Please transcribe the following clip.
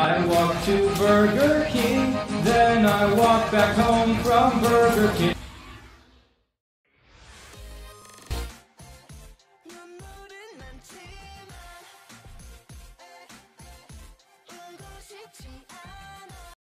I walk to Burger King, then I walk back home from Burger King.